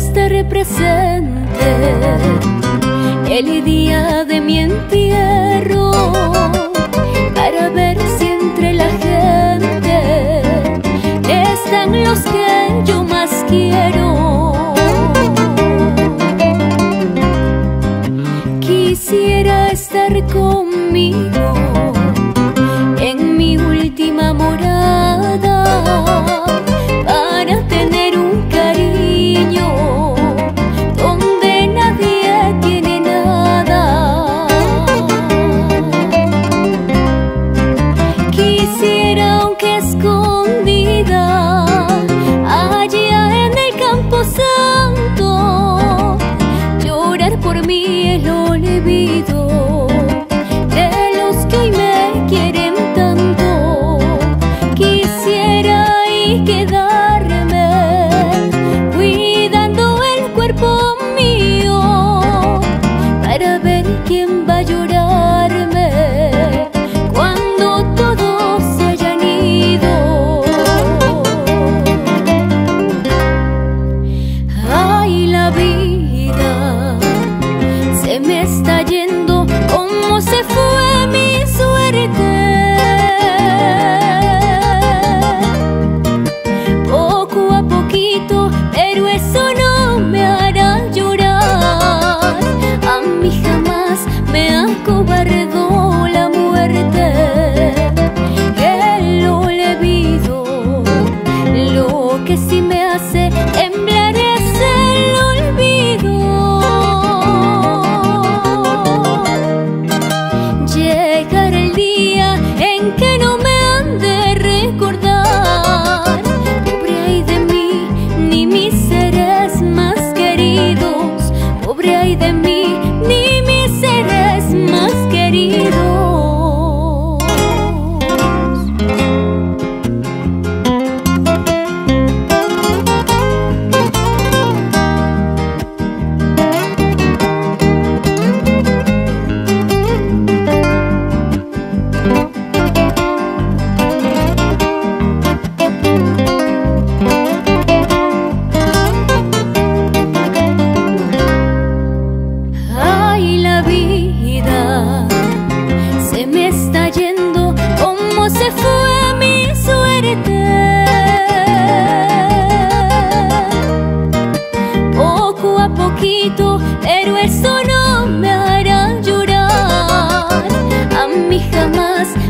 estar presente el día de mi entierro, para ver si entre la gente están los que yo más quiero. Quisiera estar conmigo en mi última morada, para tener un cariño donde nadie tiene nada. Quisiera, aunque escondida, allá en el campo santo, llorar por mí el olvido de los que hoy me quieren tanto. Quisiera y quedarme cuidando el cuerpo mío, para ver quién va a llorarme cuando todos se hayan ido. Ay, la vida se me está yendo, como se fue mi suerte. Poco a poquito, pero eso no me hará llorar. A mí jamás me acobardó la muerte, el olvido. Lo que sí me hace temblar es el olvido. Llegará el día en que no me han de recordar. Pobre ay de mí, ni mis seres más queridos. Pobre ay de mí, ni mis seres más queridos. Ay, la vida se me está yendo, como se fue mi suerte. Poco a poquito, pero eso no me hará llorar. A mí jamás